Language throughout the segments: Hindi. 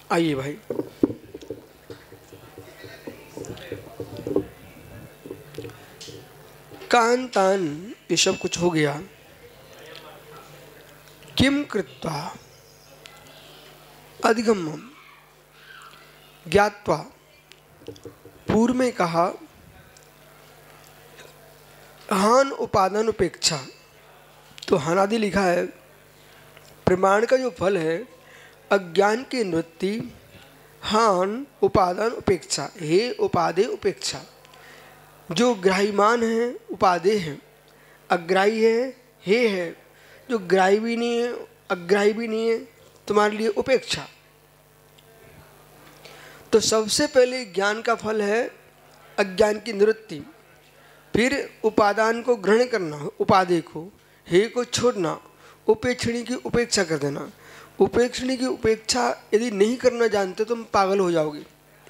आइए भाई, कान तान ये सब कुछ हो गया। किम कृत्वा अधिगमम ज्ञात्वा, पूर्व में कहा हान उपादान उपेक्षा, तो हानादि लिखा है। प्रमाण का जो फल है अज्ञान की निवृत्ति, हान उपादान उपेक्षा, हे उपादेय उपेक्षा। जो ग्राह्यमान है उपादेय है, अग्राही है हे है, जो ग्राही भी नहीं है अग्राही भी नहीं है, तुम्हारे लिए उपेक्षा। तो सबसे पहले ज्ञान का फल है अज्ञान की निवृत्ति, फिर उपादान को ग्रहण करना, उपादेय को, हे को छोड़ना, उपेक्षणी की उपेक्षा कर देना। उपेक्षणी की उपेक्षा यदि नहीं करना जानते तो तुम पागल हो जाओगे।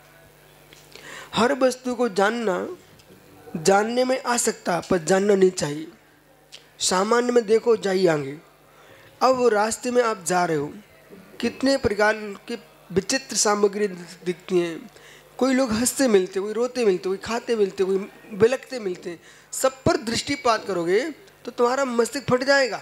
हर वस्तु को जानना, जानने में आ सकता पर जानना नहीं चाहिए। सामान्य में देखो जाइए आगे। अब वो रास्ते में आप जा रहे हो, कितने प्रकार की विचित्र सामग्री दिखती हैं। कोई लोग हंसते मिलते, कोई रोते मिलते, कोई खाते मिलते, कोई बिलखते मिलते। सब पर दृष्टिपात करोगे तो तुम्हारा मस्तिष्क फट जाएगा।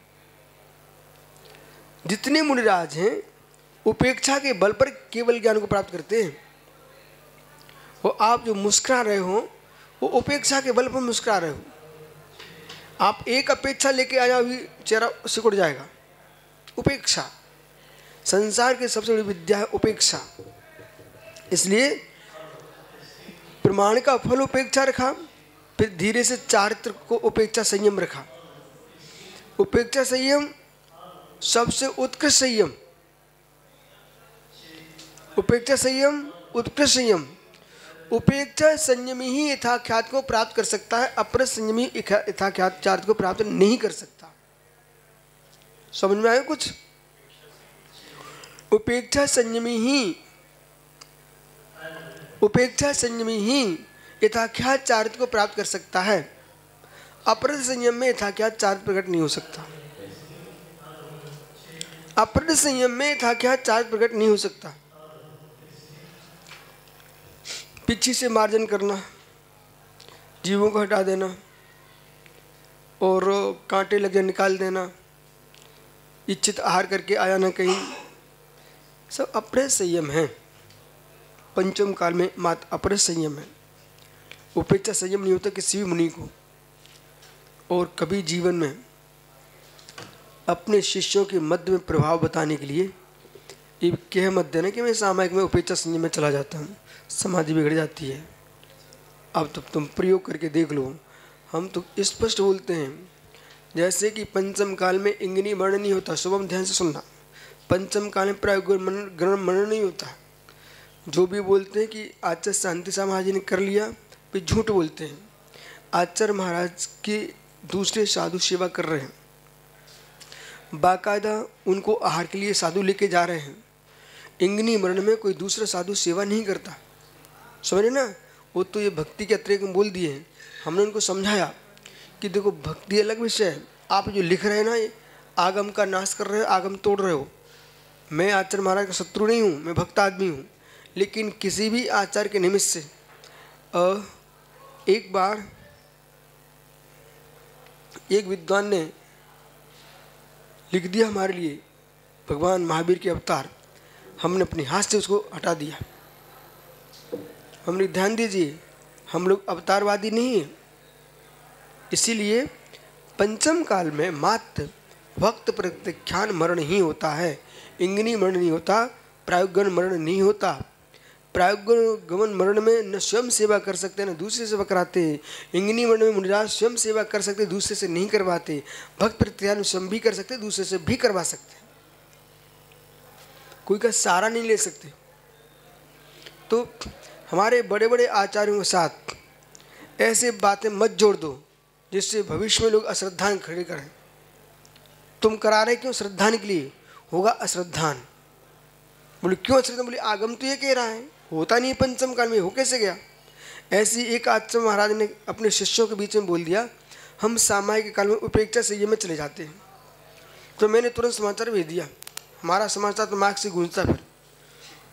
जितने मुनिराज हैं उपेक्षा के बल पर केवल ज्ञान को प्राप्त करते हैं। वो आप जो मुस्कुरा रहे हो वो उपेक्षा के बल पर मुस्कुरा रहे हो। आप एक अपेक्षा लेके आ जाओ, अभी चेहरा सिकुड़ जाएगा। उपेक्षा संसार की सबसे बड़ी विद्या है, उपेक्षा। इसलिए प्रमाण का फल उपेक्षा रखा, फिर धीरे से चारित्र को उपेक्षा संयम रखा। उपेक्षा संयम सबसे उत्कृष्ट संयम, उपेक्षा संयम उत्कृष्ट संयम। उपेक्षा संयमी ही यथाख्यात को प्राप्त कर सकता है, अपर संयमी यथाख्यात चार्थ को प्राप्त नहीं कर सकता। समझ में आया कुछ? उपेक्षा संयमी ही यथाख्यात चारित्र को प्राप्त कर सकता है, अपर संयम में यथाख्यात चारित्र प्रकट नहीं हो सकता। अपर संयम में यथाख्यात चारित्र प्रकट नहीं हो सकता। पीछे से मार्जन करना, जीवों को हटा देना और कांटे लगे निकाल देना, इच्छित आहार करके आया ना कहीं, सब अपरे संयम है। पंचम काल में मात्र अपरे संयम है। उपेक्षा संयम नहीं होता किसी भी मुनि को। और कभी जीवन में अपने शिष्यों के मध्य में प्रभाव बताने के लिए ये कह मत देना कि मैं सामायिक में उपेक्षा संयम में चला जाता हूँ, समाधि बिगड़ जाती है। अब तो तुम प्रयोग करके देख लो। हम तो स्पष्ट बोलते हैं, जैसे कि पंचम काल में इंगिनी मरण नहीं होता। शुभम ध्यान से सुनना। पंचम काल में ग्रहण मरण नहीं होता। जो भी बोलते हैं कि आचार्य शांति समाज ने कर लिया, फिर झूठ बोलते हैं। आचार्य महाराज की दूसरे साधु सेवा कर रहे हैं, बाकायदा उनको आहार के लिए साधु लेके जा रहे हैं। इंगिनी मरण में कोई दूसरा साधु सेवा नहीं करता। समझे ना? वो तो ये भक्ति के अतिरिक्त बोल दिए हैं। हमने उनको समझाया कि देखो भक्ति अलग विषय है। आप जो लिख रहे हैं ना, ये आगम का नाश कर रहे हो, आगम तोड़ रहे हो। मैं आचार्य महाराज का शत्रु नहीं हूँ, मैं भक्त आदमी हूँ। लेकिन किसी भी आचार्य के निमित्त से एक बार एक विद्वान ने लिख दिया हमारे लिए भगवान महावीर के अवतार, हमने अपने हाथ से उसको हटा दिया। हमने ध्यान दीजिए, हम लोग अवतारवादी नहीं हैं। इसीलिए पंचम काल में मात्र भक्त प्रत्याख्यान मरण ही होता है, इंगिनी मरण नहीं होता, प्रायोगन मरण नहीं होता। प्रायोगमन मरण में न स्वयं सेवा कर सकते न दूसरे सेवा कराते। इंगिनी मरण में मुनिराज स्वयं सेवा कर सकते, दूसरे से नहीं करवाते। भक्त प्रत्याख्यान स्वयं भी कर सकते, दूसरे से भी करवा सकते। कोई का सहारा नहीं ले सकते। तो हमारे बड़े बड़े आचार्यों के साथ ऐसे बातें मत जोड़ दो जिससे भविष्य में लोग अश्रद्धान खड़े करें। तुम करा रहे क्यों? श्रद्धान के लिए। होगा अश्रद्धान। बोले क्यों अश्रद्धान? बोले आगम तो ये कह रहा है, होता नहीं पंचम काल में, हो कैसे गया? ऐसी एक आचार्य महाराज ने अपने शिष्यों के बीच में बोल दिया, हम सामायिक काल में उपेक्षा संयम में चले जाते हैं। तो मैंने तुरंत समाचार भेज दिया। हमारा समाचार तो मार्ग से गूंजता फिर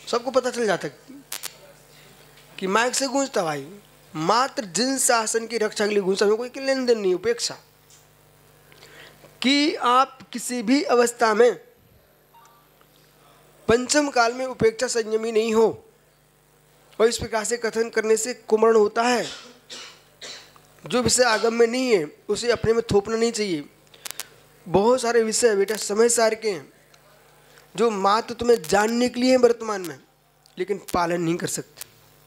सबको पता चल जाता कि माइक से गूंजता भाई, मात्र जिन शासन की रक्षा के लिए गूंजता, में कोई लेन देन नहीं, उपेक्षा। कि आप किसी भी अवस्था में पंचम काल में उपेक्षा संयमी नहीं हो, और इस प्रकार से कथन करने से कुमरण होता है। जो विषय आगम में नहीं है उसे अपने में थोपना नहीं चाहिए। बहुत सारे विषय बेटा समय सार के हैं जो मात्र तुम्हें जानने के लिए हैं वर्तमान में, लेकिन पालन नहीं कर सकते।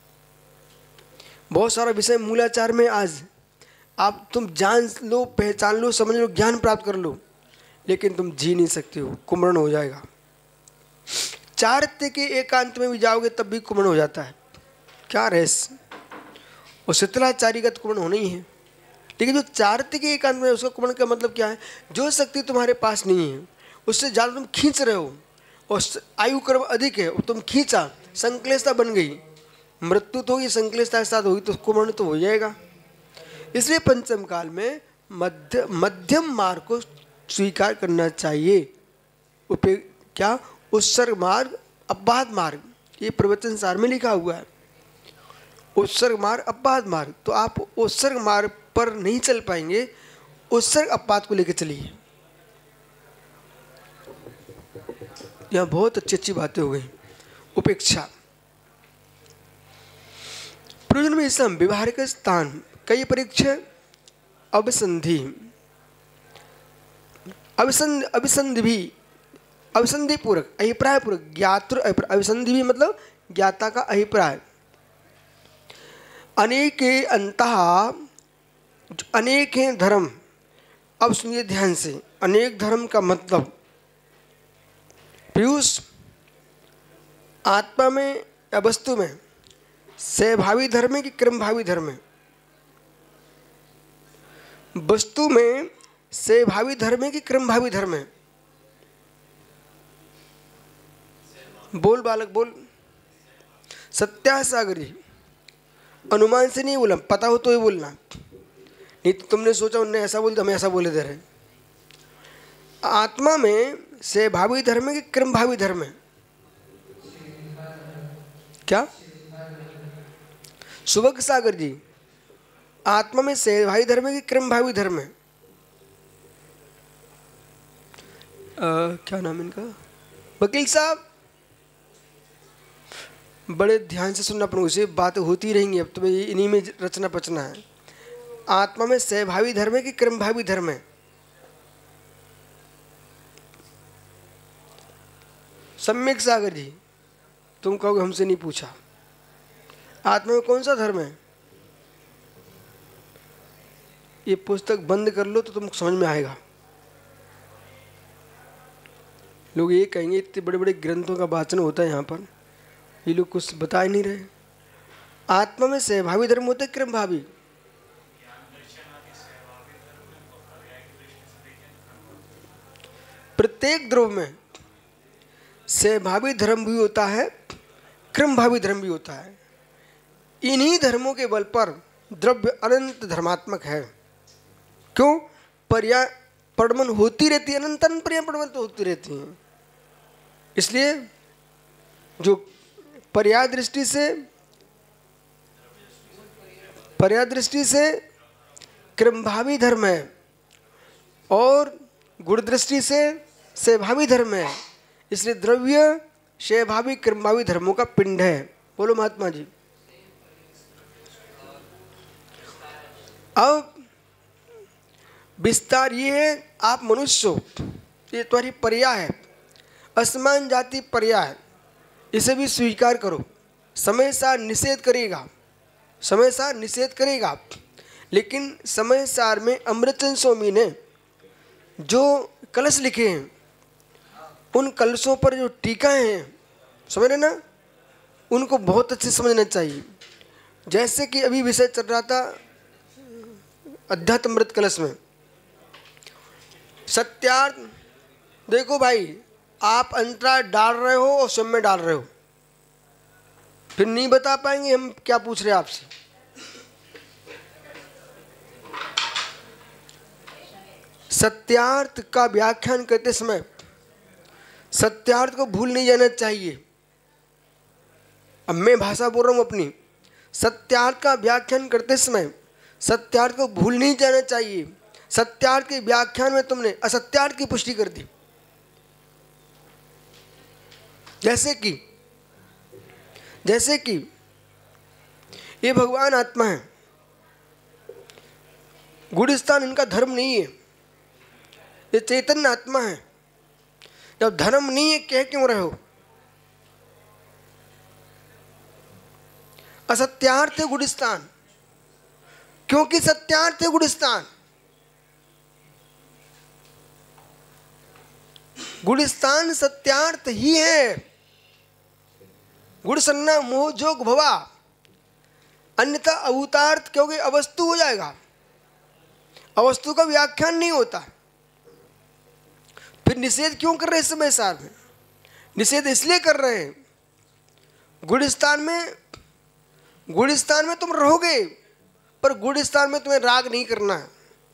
बहुत सारा विषय मूलाचार में आज आप तुम जान लो, पहचान लो, समझ लो, ज्ञान प्राप्त कर लो, लेकिन तुम जी नहीं सकते हो, कुमरण हो जाएगा। चारित्र्य के एकांत में भी जाओगे तब भी कुमरण हो जाता है। क्या रहस्य? और शीतलाचारी का तो कुमरण होना ही है, लेकिन जो चारित्र्य के एकांत में, उसका कुमरण का मतलब क्या है? जो शक्ति तुम्हारे पास नहीं है उससे ज़्यादा तुम खींच रहे हो, और आयु कर्म अधिक है और तुम खींचा, संक्लेशता बन गई, मृत्यु तो होगी, संक्लेशता के साथ होगी, तो कुमरण तो हो जाएगा। इसलिए पंचम काल में मध्यम मार्ग को स्वीकार करना चाहिए। क्या? उत्सर्ग मार्ग, अपवाद मार्ग, ये प्रवचन सार में लिखा हुआ है। उत्सर्ग मार्ग, अपवाद मार्ग, तो आप उत्सर्ग मार्ग पर नहीं चल पाएंगे, उत्सर्ग अपवाद को लेकर चलिए। यह बहुत अच्छी अच्छी बातें हो गई। उपेक्षा प्रयोजन में सम व्यवहारिक स्थान कई परीक्षा अभिसंधि अभिसंधि पूर्वक, अभिप्राय पूर्वक, ज्ञातृ अभिसंधि भी मतलब ज्ञाता का अभिप्राय। अनेक अंतः, अनेक हैं धर्म। अब सुनिए ध्यान से, अनेक धर्म का मतलब पीयूष आत्मा में या वस्तु में सहभावी धर्म है कि क्रमभावी धर्म है? वस्तु में सहभावी धर्म है कि क्रमभावी धर्म है? बोल बालक बोल। सत्यासागरी, अनुमान से नहीं बोला, पता हो तो ही बोलना, नहीं तो तुमने सोचा उनने ऐसा बोल दिया हम ऐसा बोले दे रहे। आत्मा में सहभावी धर्म है कि क्रमभावी धर्म है? क्या? सुभग सागर जी, आत्मा में सहभावी धर्म है कि क्रमभावी धर्म है? क्या नाम इनका? वकील साहब, बड़े ध्यान से सुनना पड़ेगा, उसे बातें होती रहेंगी, अब तुम्हें इन्हीं में रचना पचना है। आत्मा में सहभावी धर्म है कि क्रमभावी धर्म है? सम्यक सागर जी, तुम कहोगे हमसे नहीं पूछा। आत्मा में कौन सा धर्म है? ये पुस्तक बंद कर लो तो तुमको समझ में आएगा। लोग ये कहेंगे इतने बड़े बड़े ग्रंथों का वाचन होता है यहाँ पर, ये लोग कुछ बता ही नहीं रहे। आत्मा में सहभावी धर्म होता है क्रमभावी? प्रत्येक द्रव्य में सहभावी धर्म भी होता है, क्रमभावी धर्म भी होता है। इन्हीं धर्मों के बल पर द्रव्य अनंत धर्मात्मक है। क्यों? पर्यायपणमन होती रहती है, अनंत पर्यायपणमन तो होती रहती है। इसलिए जो पर्याय दृष्टि से क्रमभावी धर्म है और गुण दृष्टि से सहभावी धर्म है, इसलिए द्रव्य सहभावी क्रमभावी धर्मों का पिंड है। बोलो महात्मा जी। अब विस्तार ये है, आप मनुष्य हो, ये तुम्हारी पर्याय है, असमान जाति पर्याय, इसे भी स्वीकार करो। समय सार निषेध करेगा, समय सार निषेध करेगा, लेकिन समय सार में अमृतचंद स्वामी ने जो कलश लिखे हैं, उन कलशों पर जो टीकाएं हैं, समझ रहे ना, उनको बहुत अच्छे समझना चाहिए। जैसे कि अभी विषय चल रहा था अध्यात्म अमृत कलश में, सत्यार्थ। देखो भाई, आप अंतराय डाल रहे हो और स्वयं में डाल रहे हो, फिर नहीं बता पाएंगे हम क्या पूछ रहे हैं आपसे। सत्यार्थ का व्याख्यान करते समय सत्यार्थ को भूल नहीं जाना चाहिए। अब मैं भाषा बोल रहा हूँ अपनी। सत्यार्थ का व्याख्यान करते समय सत्यार्थ को भूल नहीं जाना चाहिए। सत्यार्थ के व्याख्यान में तुमने असत्यार्थ की पुष्टि कर दी। जैसे कि ये भगवान आत्मा है, गुणस्थान इनका धर्म नहीं है, ये चैतन्य आत्मा है। जब धर्म नहीं है कह क्यों रहे हो? असत्यार्थ है गुणस्थान, क्योंकि सत्यार्थ है गुणस्थान। गुणस्थान सत्यार्थ ही है। गुण सन्ना मोह जोग भवा, अन्यथा अवतार्थ क्योंकि अवस्तु हो जाएगा। अवस्तु का व्याख्यान नहीं होता। फिर निषेध क्यों कर रहे हैं इस समय सार में? निषेध इसलिए कर रहे हैं, गुणस्थान में तुम रहोगे, पर गुणस्थान में तुम्हें राग नहीं करना है।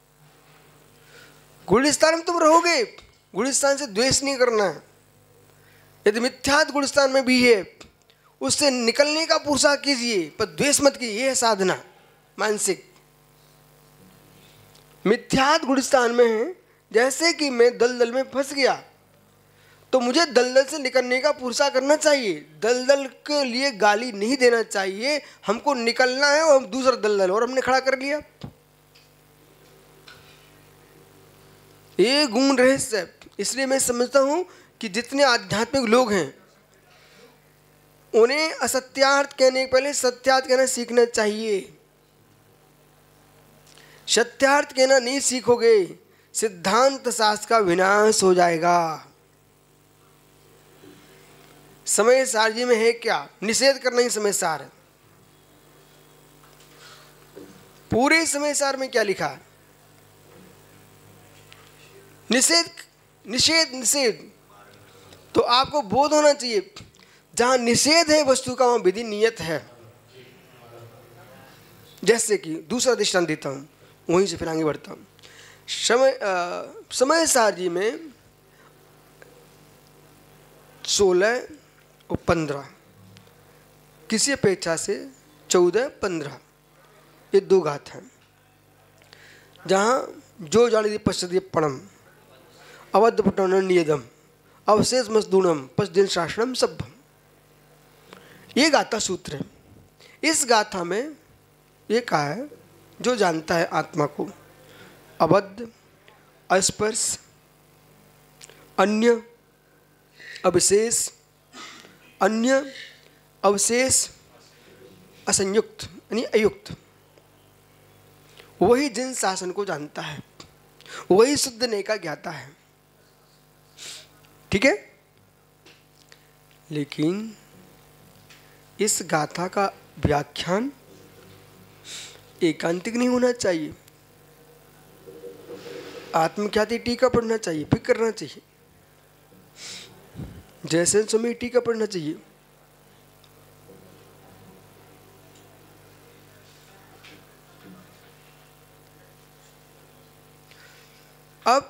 गुणस्थान में तुम रहोगे, गुणस्थान से द्वेष नहीं करना है। यदि मिथ्यात्व गुणस्थान में भी है, उससे निकलने का पुरुषार्थ कीजिए, पर द्वेष मत कीजिए। यह है साधना मानसिक। मिथ्यात्व गुणस्थान में है, जैसे कि मैं दलदल में फंस गया तो मुझे दलदल से निकलने का पुरुषार्थ करना चाहिए। दलदल के लिए गाली नहीं देना चाहिए। हमको निकलना है और हम दूसरा दलदल और हमने खड़ा कर लिया। ये गुण रहस्य है। इसलिए मैं समझता हूं कि जितने आध्यात्मिक लोग हैं उन्हें असत्यार्थ कहने के पहले सत्यार्थ कहना सीखना चाहिए। सत्यार्थ कहना नहीं सीखोगे, सिद्धांत शास्त्र का विनाश हो जाएगा। समय सार जी में है क्या? निषेध करना ही समय सार है। पूरे समय सार में क्या लिखा है? निषेध निषेध निषेध। तो आपको बोध होना चाहिए, जहां निषेध है वस्तु का वहां विधि नियत है। जैसे कि दूसरा दृष्टांत देता हूं, वहीं से फिर आगे बढ़ता हूं। समय सार जी में 16 और 15, किसी अपेक्षा से 14, 15, ये दो गाथा हैं जहाँ जो जानी पश्चिम पणम अवध पटन नियदम अवशेष मजदूणम पश्चिम शासनम सभ्यम, ये गाथा सूत्र है। इस गाथा में ये कहा है, जो जानता है आत्मा को, अबद्ध, अस्पर्श, अन्य अविशेष, अन्य अवशेष, असंयुक्त यानी अयुक्त, वही जिन शासन को जानता है, वही शुद्ध ने का ज्ञाता है। ठीक है? लेकिन इस गाथा का व्याख्यान एकांतिक नहीं होना चाहिए। आत्मख्याति टीका पढ़ना चाहिए, फिर करना चाहिए। जैसे समय टीका पढ़ना चाहिए। अब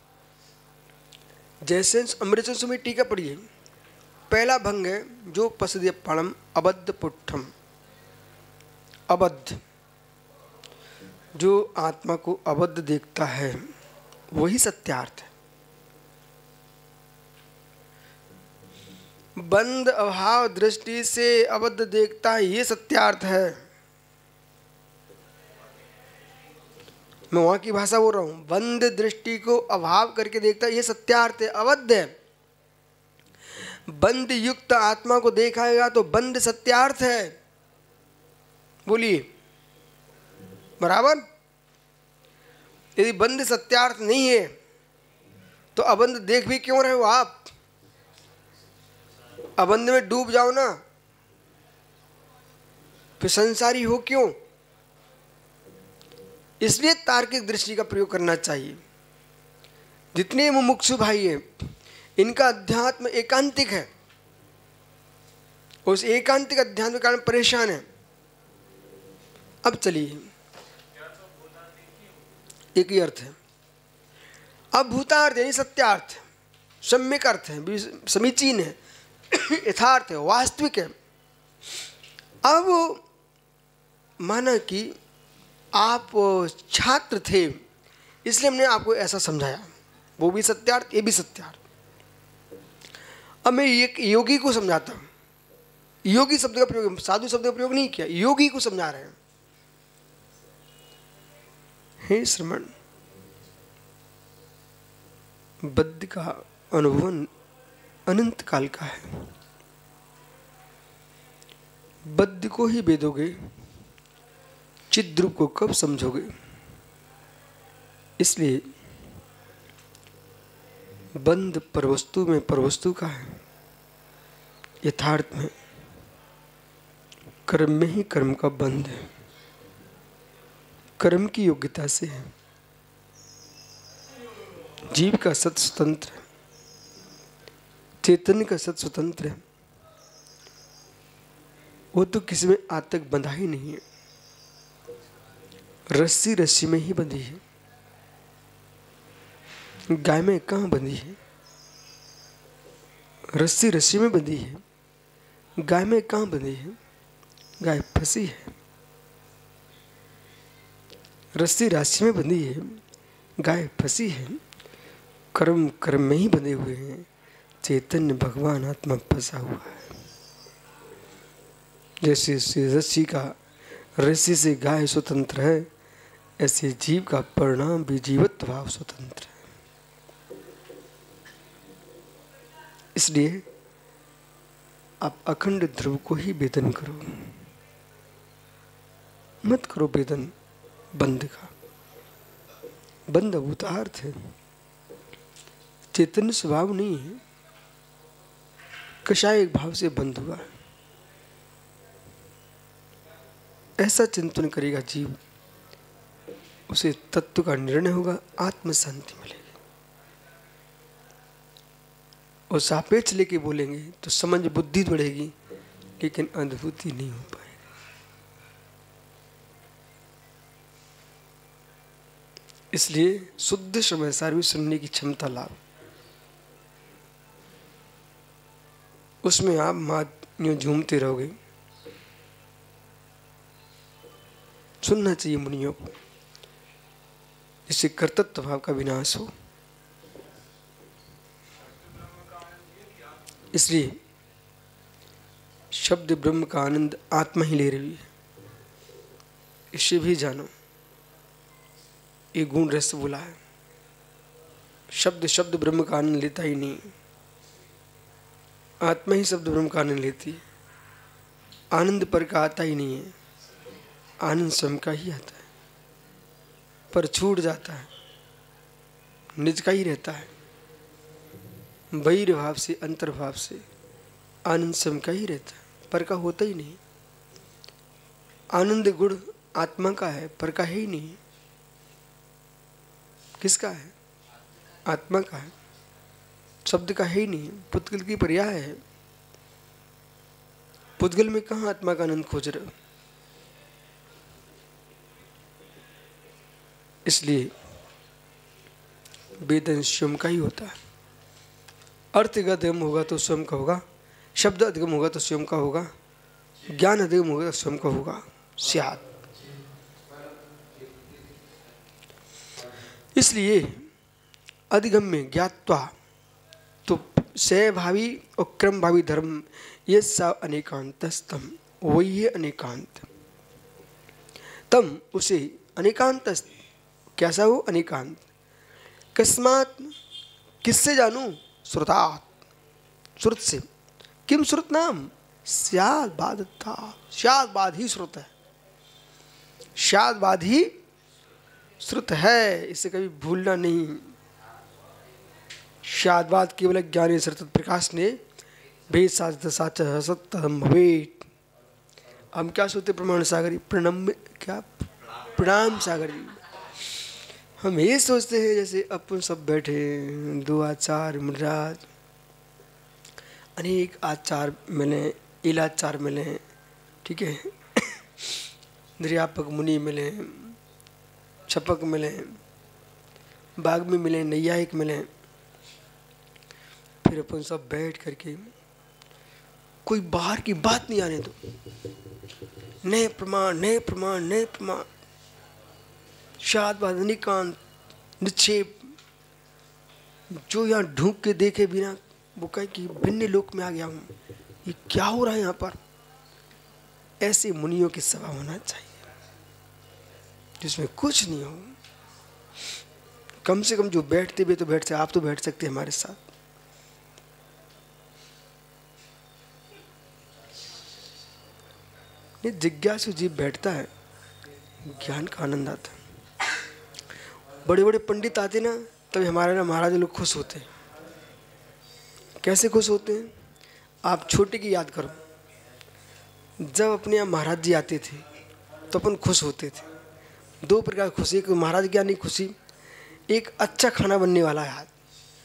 जैसे अमृत समय टीका पढ़िए। पहला भंग है जो पसदीय पणम अबद्ध पुट्ठम। अबद्ध, जो आत्मा को अबद्ध देखता है वही सत्यार्थ है। बंद अभाव दृष्टि से अबद्ध देखता है, ये सत्यार्थ है। मैं वहां की भाषा बोल रहा हूं। बंद दृष्टि को अभाव करके देखता है, ये सत्यार्थ है, अबद्ध है। बंद युक्त आत्मा को देखाएगा तो बंद सत्यार्थ है। बोलिए बराबर? यदि बंद सत्यार्थ नहीं है तो अबंध देख भी क्यों रहे हो आप? अबंध में डूब जाओ ना, फिर संसारी हो क्यों? इसलिए तार्किक दृष्टि का प्रयोग करना चाहिए। जितने मुमुक्षु भाई हैं, इनका अध्यात्म एकांतिक है, उस एकांतिक अध्यात्म के कारण परेशान है। अब चलिए, एक ही अर्थ है। अब भूतार्थ यानी सत्यार्थ, सम्यक अर्थ है, समीचीन है, यथार्थ है, वास्तविक है। अब माना कि आप छात्र थे, इसलिए हमने आपको ऐसा समझाया, वो भी सत्यार्थ, ये भी सत्यार्थ। अब मैं एक योगी को समझाता हूँ, योगी शब्द का प्रयोग, साधु शब्द का प्रयोग नहीं किया, योगी को समझा रहे हैं। हे श्रमण, बद्ध का अनुभव अनंत काल का है। बद्ध को ही वेदोगे, चिद्रूप को कब समझोगे? इसलिए बंध परवस्तु में परवस्तु का है, यथार्थ में कर्म में ही कर्म का बंध है। कर्म की योग्यता से है, जीव का सत स्वतंत्र है, चैतन्य का सत स्वतंत्र है। वो तो किसी में आज तक बंधा ही नहीं है। रस्सी रस्सी में ही बंधी है। गाय में कहाँ बंधी है? रस्सी रस्सी में बंधी है। गाय में कहाँ बंधी है? गाय फंसी है। रस्सी रस्सी में बंधी है, गाय फंसी है। कर्म कर्म में ही बंधे हुए हैं, चैतन्य भगवान आत्मा फंसा हुआ है। जैसे रस्सी का, रस्सी से गाय स्वतंत्र है, ऐसे जीव का परिणाम भी जीवत्व भाव स्वतंत्र है। इसलिए आप अखंड ध्रुव को ही वेदन करो, मत करो वेदन बंध का। बंध भूतार्थ है, चैतन्य स्वभाव नहीं है। कषाय एक भाव से बंध हुआ, ऐसा चिंतन करेगा जीव, उसे तत्व का निर्णय होगा, आत्म शांति मिलेगी। और सापेक्ष लेके बोलेंगे तो समझ बुद्धि बढ़ेगी, लेकिन अनुभूति नहीं हो पाएगी। इसलिए शुद्ध समय भी सुनने की क्षमता लाभ, उसमें आप मात यूं झूमते रहोगे। सुनना चाहिए मुनियों को, जिससे कर्तृत्व भाव का विनाश हो। इसलिए शब्द ब्रह्म का आनंद आत्मा ही ले रही है, इसे भी जानो। ये गुण रस बोला है, शब्द शब्द ब्रह्म का आनंद लेता ही नहीं, आत्मा ही शब्द ब्रह्म का आनंद लेती है। आनंद पर का आता ही नहीं है, आनंद स्वयं का ही आता है, पर छूट जाता है, निज का ही रहता है। बहिर्भाव से अंतर्भाव से आनंद स्वयं का ही रहता है, पर का होता ही नहीं। आनंद गुण आत्मा का है, पर का है ही नहीं। किसका है? आत्मा का है, शब्द का है ही नहीं। पुद्गल की पर्याय है। पुद्गल में कहाँ आत्मा का आनंद खोज रहे हो? इसलिए वेदन स्वयं का ही होता है। अर्थ अधिगम होगा तो स्वयं का होगा, शब्द अधिगम होगा तो स्वयं का होगा, ज्ञान अधिगम होगा तो स्वयं का होगा। स्यात्। इसलिए अधिगम में ज्ञात्वा तो सहभावी और क्रम भावी धर्म ये सब अनेकांतस्तम, वही है अनेकांत। तम उसे अनेकांत, कैसा हो अनेकांत? कस्मात्, किससे जानूं? श्रुतात्, श्रुत से। किम श्रुत नाम? स्याद् बाधता, स्याद् बाद ही श्रुत है, स्याद् बाद ही श्रुत है, इसे कभी भूलना नहीं। स्याद् बाद केवल ज्ञानी सतत प्रकाश ने भेद साच साच सत्यम भवेत्। हम क्या सोचते? प्रमाण सागरी, प्रणम क्या प्रणाम सागरी। हम ये सोचते हैं जैसे अपन सब बैठे, दो आचार्य मुनिराज, अनेक आचार्य मिले, इलाचार्य मिले, ठीक है, निर्यापक मुनि मिले, छपक मिले, बाग्मी मिले, नैयायिक मिले। फिर अपन सब बैठ करके कोई बाहर की बात नहीं आने दो, नए प्रमाण, नए प्रमाण, नए प्रमाण, शादवाद, निकांत, निक्षेप, जो यहाँ ढूंढ के देखे बिना वो कहे कि भिन्न लोक में आ गया हूँ, ये क्या हो रहा है यहाँ पर। ऐसे मुनियों की सभा होना चाहिए जिसमें कुछ नहीं हो। कम से कम जो बैठते भी तो बैठ सकते, आप तो बैठ सकते हैं हमारे साथ। जिज्ञासु जीव बैठता है, ज्ञान का आनंद आता है। बड़े बड़े पंडित आते ना, तभी हमारे ना महाराज लोग खुश होते हैं। कैसे खुश होते हैं? आप छोटे की याद करो, जब अपने यहाँ महाराज जी आते थे तो अपन खुश होते थे। दो प्रकार की खुशी, एक महाराज की आने की खुशी, एक अच्छा खाना बनने वाला है आज,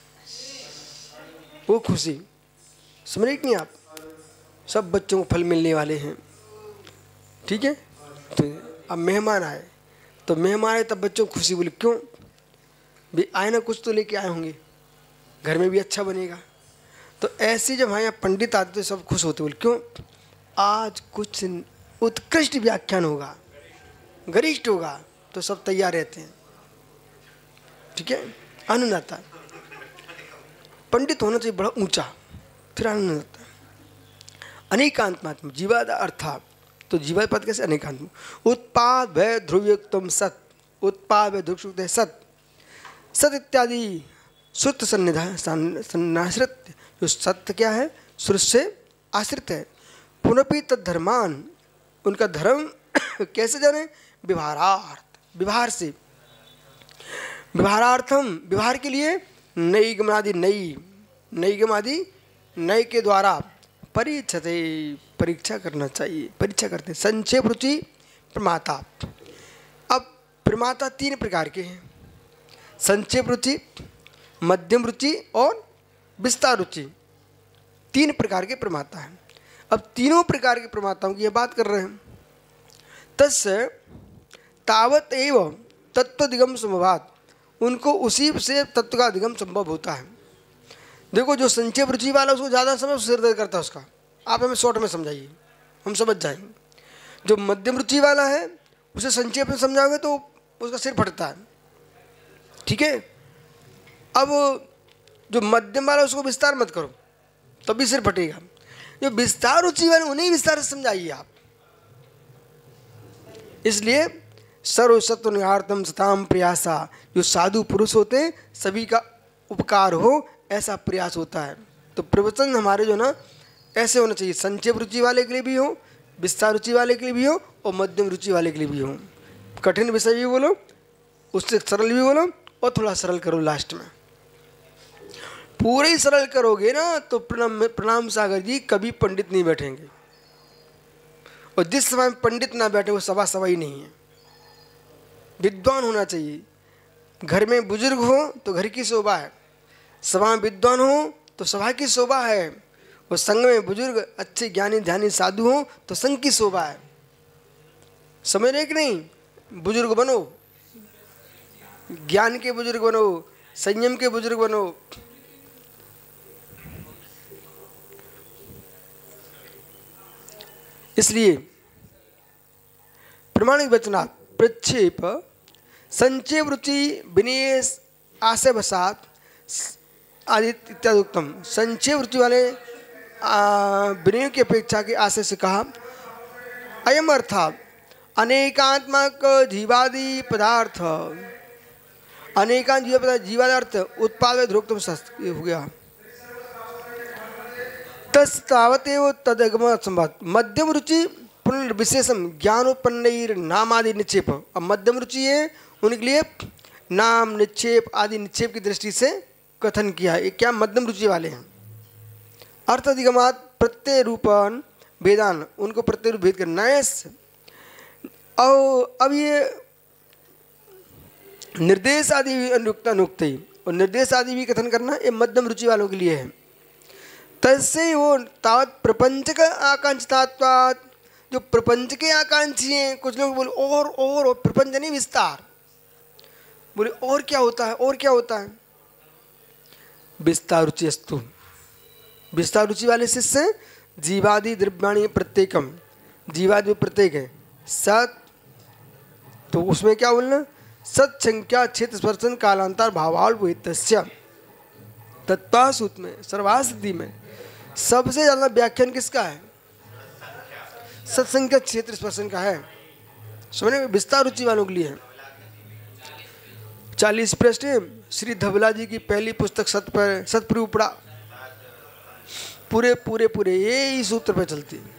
वो खुशी। समझ रहे कि नहीं आप? सब बच्चों को फल मिलने वाले हैं, ठीक है। तो अब मेहमान आए, तो मेहमान आए तब बच्चों को खुशी, बोले क्यों भी आए ना, कुछ तो लेके आए होंगे, घर में भी अच्छा बनेगा। तो ऐसे जब हमारे यहाँ पंडित आते तो सब खुश होते, बोले क्यों, आज कुछ उत्कृष्ट व्याख्यान होगा, गरिष्ठ होगा, तो सब तैयार रहते हैं, ठीक है। आनंद आता है। पंडित होना चाहिए बड़ा ऊंचा, फिर आनंद आता है। अनेकांतमात्म जीवाद अर्थात, तो जीवाद पद कैसे अनेकांत, उत्पाद भय ध्रुवयुक्तम सत, उत्पाद भय ध्रुवयुक्त सत, सत इत्यादि श्रुत सन्नाश्रित, जो सत्य क्या है, श्रुत से आश्रित है। पुनपि तद्धर्मान, उनका धर्म कैसे जाने, व्यवहारार्थ, व्यवहार से, व्यवहारार्थम, व्यवहार के लिए, नई गमनादि, नई गमादि नई के द्वारा परीक्षते, परीक्षा करना चाहिए, परीक्षा करते। संक्षेप रुचि प्रमाता। अब प्रमाता तीन प्रकार के हैं, संक्षेप रुचि, मध्यम रुचि और विस्तार रुचि, तीन प्रकार के प्रमाता हैं। अब तीनों प्रकार के प्रमाताओं की यह बात कर रहे हैं। तस्य तावत एव तत्वदिगम संभवात, उनको उसी से तत्व का अधिगम संभव होता है। देखो, जो संक्षेप रुचि वाला उसको ज़्यादा समय सिर दर्द करता है उसका, आप हमें शॉर्ट में समझाइए, हम समझ जाएंगे। जो मध्यम रुचि वाला है उसे संक्षेप में समझाओगे तो उसका सिर फटता है, ठीक है। अब जो मध्यम वाला उसको विस्तार मत करो, तभी सिर फटेगा। जो विस्तार रुचि वाले उन्हें विस्तार से समझाइए आप। इसलिए सर्वसत्व निहारतम सताम प्रयासा, जो साधु पुरुष होते हैं सभी का उपकार हो ऐसा प्रयास होता है। तो प्रवचन हमारे जो ना ऐसे होना चाहिए, संक्षेप रुचि वाले के लिए भी हो, विस्तार रुचि वाले के लिए भी हो और मध्यम रुचि वाले के लिए भी हो। कठिन विषय भी बोलो, उससे सरल भी बोलो और थोड़ा सरल करो लास्ट में। पूरे ही सरल करोगे ना तो प्रणाम सागर जी कभी पंडित नहीं बैठेंगे, और जिस समय पंडित ना बैठे वो सभा ही नहीं है। विद्वान होना चाहिए, घर में बुजुर्ग हो तो घर की शोभा है, सभा में विद्वान हो तो सभा की शोभा है, और संघ में बुजुर्ग अच्छे ज्ञानी ध्यानी साधु हो तो संघ की शोभा है। समझ रहे कि नहीं? बुजुर्ग बनो, ज्ञान के बुजुर्ग बनो, संयम के बुजुर्ग बनो। इसलिए प्रमाणिक वचना प्रक्षेप संक्षेप रुचि विनय आशय वसात आदि इत्यादि उत्तम। संक्षेप रुचि वाले विनय की अपेक्षा के आशय से कहा। अयम अर्थात अनेकात्मक जीवादि पदार्थ, अनेकांत जीव पदार्थ जीवादर्थ उत्पाद ध्रुवोक्तम हो गया। तस्तावतेव तदगम संवाद। मध्यम रुचि पुनर्विशेषम ज्ञानोत्पन्न नाम आदि निक्षेप। अब मध्यम रुचि है उनके लिए नाम निक्षेप आदि निक्षेप की दृष्टि से कथन किया है। क्या मध्यम रुचि वाले हैं। अर्थ अधिगमात प्रत्यय रूपन वेदान, उनको प्रत्यय रूप भेद कर नयस। और अब ये निर्देश आदि अनुक्त ही, और निर्देश आदि भी कथन करना ये मध्यम रुचि वालों के लिए है। तस्से वो तावत प्रपंच का आकांक्षितात्वात्, जो प्रपंच के आकांक्षी हैं। कुछ लोग बोले और प्रपंच नहीं विस्तार, बोले और क्या होता है, और क्या होता है। विस्तार रुचि अस्तु, विस्तार रुचि वाले शिष्य जीवादि द्रव्याणि प्रत्येकम, जीवादि प्रत्येक है। सत, तो उसमें क्या बोलना, सत संख्या क्षेत्र स्पर्शन कालांतर भावाल्पस्य तत्वासूत में सर्वासिद्धि में सबसे ज्यादा व्याख्यान किसका है? सत्संख्या क्षेत्र स्पर्शन का है। समझने में विस्तार रुचि वालों के लिए है। 40 प्रश्न श्री धबला जी की पहली पुस्तक सतप्ररूपड़ा पूरे पूरे पूरे यही सूत्र पे चलती है।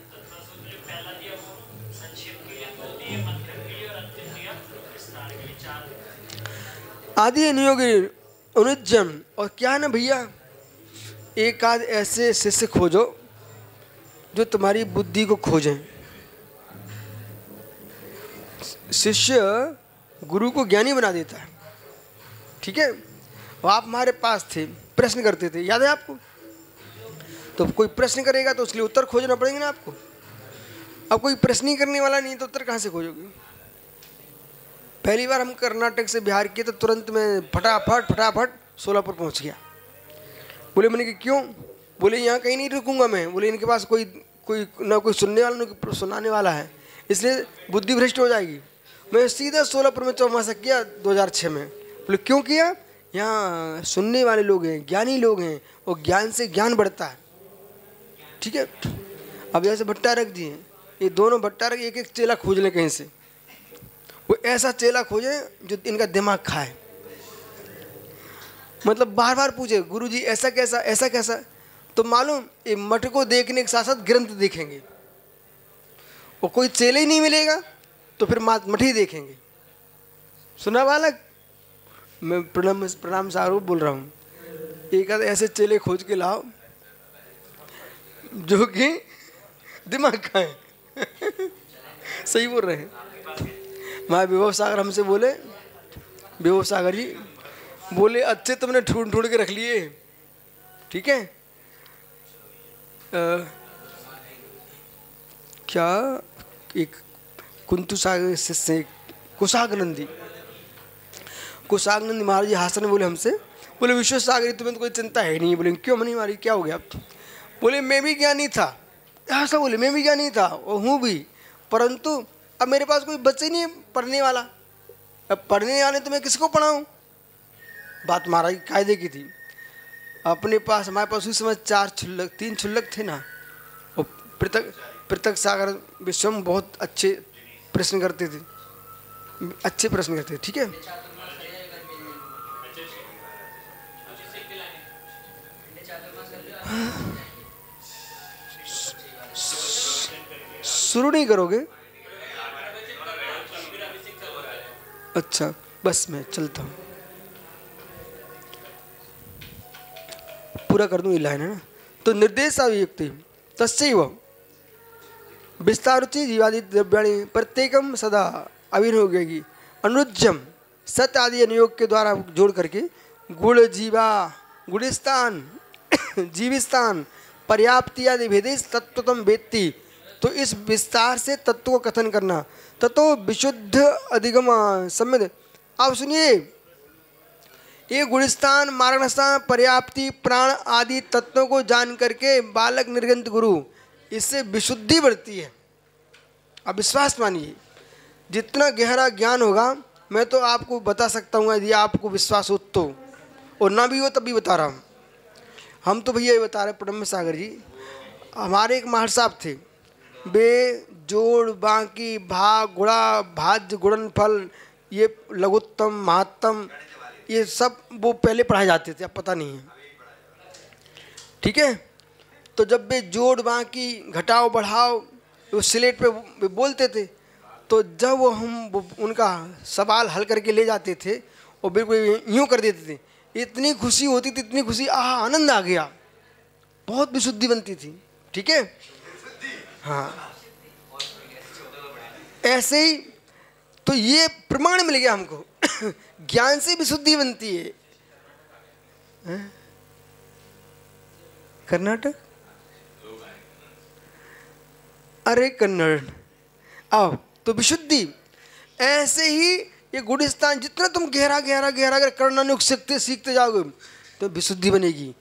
आदि नियोग अनुज्जम। और क्या है ना भैया, एक आध ऐसे शिष्य खोजो जो तुम्हारी बुद्धि को खोजें। शिष्य गुरु को ज्ञानी बना देता है, ठीक है। और आप हमारे पास थे, प्रश्न करते थे, याद है आपको? तो कोई प्रश्न करेगा तो उसके लिए उत्तर खोजना पड़ेगा ना आपको। अब कोई प्रश्न ही करने वाला नहीं तो उत्तर कहाँ से खोजोगे? पहली बार हम कर्नाटक से बिहार किए तो तुरंत में फटाफट सोलापुर पहुँच गया। बोले मैंने कि क्यों? बोले यहाँ कहीं नहीं रुकूंगा मैं। बोले इनके पास कोई ना कोई सुनने वाला ना कोई सुनाने वाला है, इसलिए बुद्धि भ्रष्ट हो जाएगी। मैं सीधा सोलापुर में चौमासा किया 2006 में। बोले क्यों किया? यहाँ सुनने वाले लोग हैं, ज्ञानी लोग हैं, और ज्ञान से ज्ञान बढ़ता है, ठीक है। अब जैसे भट्टा रख दिए, ये दोनों भट्टा रख एक एक चेला खोज लें कहीं से। वो ऐसा चेला खोजे जो इनका दिमाग खाए, मतलब बार बार पूछे गुरुजी ऐसा कैसा ऐसा कैसा। तो मालूम ये मठ को देखने के साथ साथ ग्रंथ देखेंगे, और कोई चेले ही नहीं मिलेगा तो फिर मठ ही देखेंगे। सुना बालक? मैं प्रणाम सारूप बोल रहा हूँ। एक आध ऐसे चेले खोज के लाओ जो कि दिमाग खाए। सही बोल रहे हैं। मैं विभव सागर हमसे बोले, विभव सागर जी बोले अच्छे तुमने ढूंढ ढूंढ के रख लिए, ठीक है। क्या एक कुंतु सागर से कुशाग्रनंदी महाराज जी हासन बोले हमसे, बोले विश्व सागर तुम्हें तो कोई चिंता है नहीं। बोले क्यों मनी मारी, क्या हो गया? बोले मैं भी ज्ञानी था, ऐसा बोले मैं भी ज्ञानी था और हूँ भी, परंतु अब मेरे पास कोई बच्चे नहीं पढ़ने वाला। अब पढ़ने वाले तो मैं किसको पढ़ाऊँ? बात महाराज कायदे की थी। अपने पास हमारे पास उस समय 3 क्षुल्लक थे ना। और पृथक सागर विश्वम बहुत अच्छे प्रश्न करते थे, अच्छे प्रश्न करते थे, ठीक है। शुरू नहीं करोगे? अच्छा बस मैं चलता हूँ, पूरा कर दूँ ये लाइन है ना। तो निर्देशाभियुक्ति तस्यैव विस्तारुचि जीवादि द्रव्याणि प्रत्येकम सदा अभिनयोगी अनुज्जम सत आदि अनुयोग के द्वारा जोड़ करके गुण जीवा गुणस्थान जीविस्थान पर्याप्ति आदि भेदे तत्वतम वेत्ति। तो इस विस्तार से तत्व को कथन करना। ततो विशुद्ध अधिगम सम्यद। आप सुनिए, ये गुणस्थान मारणस्थान पर्याप्ति प्राण आदि तत्वों को जान करके बालक निर्गंत गुरु, इससे विशुद्धि बढ़ती है। अब विश्वास मानिए, जितना गहरा ज्ञान होगा मैं तो आपको बता सकता हूँ, यदि आपको विश्वास हो तो, और ना भी हो तब भी बता रहा हूँ। हम तो भैया ये बता रहे प्रणम सागर जी, हमारे एक महर्षि साहब थे, वे जोड़ बाकी भाग गुणा भाज्य गुणनफल ये लघुत्तम महत्तम ये सब वो पहले पढ़ाए जाते थे, अब पता नहीं है, ठीक है। तो जब वे जोड़ बाकी घटाओ बढ़ाओ वो स्लेट पे बोलते थे, तो जब वो हम उनका सवाल हल करके ले जाते थे और बिल्कुल यूँ कर देते थे, इतनी खुशी होती थी, इतनी खुशी, आनंद आ गया, बहुत विशुद्धि बनती थी, ठीक है। हाँ ऐसे ही तो ये प्रमाण मिल गया हमको। ज्ञान से विशुद्धि बनती है। कर्नाटक, अरे कन्नड़ आओ, तो विशुद्धि ऐसे ही ये गुणस्थान जितना तुम गहरा गहरा गहरा करना सीखते जाओगे तो विशुद्धि बनेगी।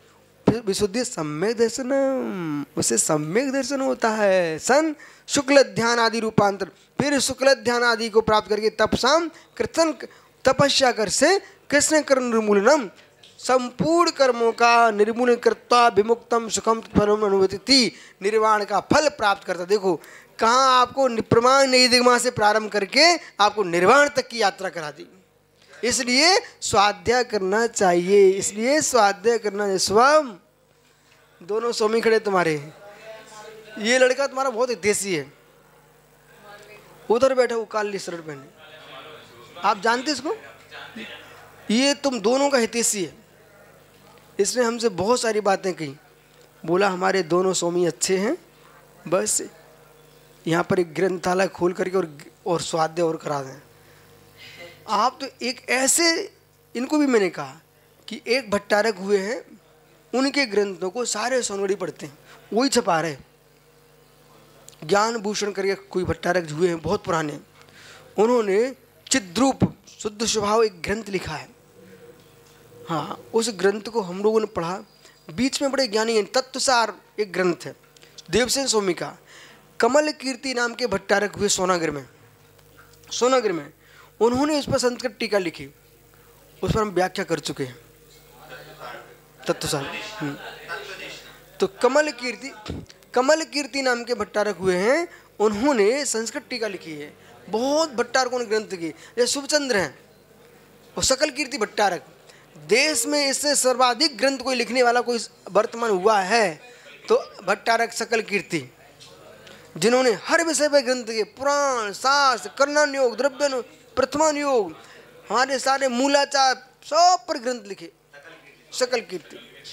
विशुद्धि सम्यक दर्शनम, उसे सम्यक दर्शन होता है। सन शुक्ल ध्यान आदि रूपांतर, फिर शुक्ल ध्यान आदि को प्राप्त करके तपसाम कृतन तपस्या कर से कृष्ण कर्म निर्मूलनम, संपूर्ण कर्मों का निर्मूलन करता विमुक्तम सुखम फलम अनुभूति, निर्वाण का फल प्राप्त करता। देखो कहाँ आपको प्रमाण नई दिगमा से प्रारंभ करके आपको निर्वाण तक की यात्रा करा दी। इसलिए स्वाध्याय करना चाहिए, इसलिए स्वाध्याय करना चाहिए। स्वयं दोनों स्वामी खड़े तुम्हारे, ये लड़का तुम्हारा बहुत हितैषी है, उधर बैठा वो काली शर्ट पहने, आप जानते इसको, ये तुम दोनों का हितैषी है। इसने हमसे बहुत सारी बातें कही, बोला हमारे दोनों स्वामी अच्छे हैं, बस यहाँ पर एक ग्रंथालय खोल करके और स्वाध्याय और करा दें। आप तो एक ऐसे, इनको भी मैंने कहा कि एक भट्टारक हुए हैं, उनके ग्रंथों को सारे सोनगढ़ी पढ़ते हैं, वही छपा रहे। ज्ञान भूषण करके कोई भट्टारक हुए हैं बहुत पुराने, उन्होंने चिद्रूप शुद्ध स्वभाव एक ग्रंथ लिखा है। हाँ, उस ग्रंथ को हम लोगों ने पढ़ा, बीच में बड़े ज्ञानी हैं। तत्वसार एक ग्रंथ है देवसेन स्वामी का। कमल कीर्ति नाम के भट्टारक हुए सोनागर में, उन्होंने उस पर संस्कृत टीका लिखी, उस पर हम व्याख्या कर चुके हैं तत्वसार। तो कमल कीर्ति नाम के भट्टारक हुए हैं, उन्होंने संस्कृत टीका लिखी है। बहुत भट्टारकों ने ग्रंथ की, जैसे शुभचंद्र हैं और सकल कीर्ति भट्टारक। देश में इससे सर्वाधिक ग्रंथ कोई लिखने वाला कोई वर्तमान हुआ है तो भट्टारक सकल कीर्ति, जिन्होंने हर विषय पर ग्रंथ के, पुराण, शास्त्र, कर्णानुयोग, द्रव्यानुयोग, प्रथमानुयोग, हमारे सारे मूलाचार सब पर ग्रंथ लिखे। सकल कीर्ति,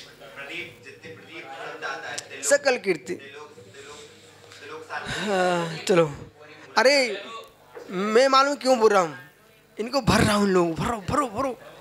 सकल कीर्ति। हाँ, चलो, अरे मैं मालूम क्यों बोल रहा हूँ, इनको भर रहा हूँ, लोग भरो भरो भरो।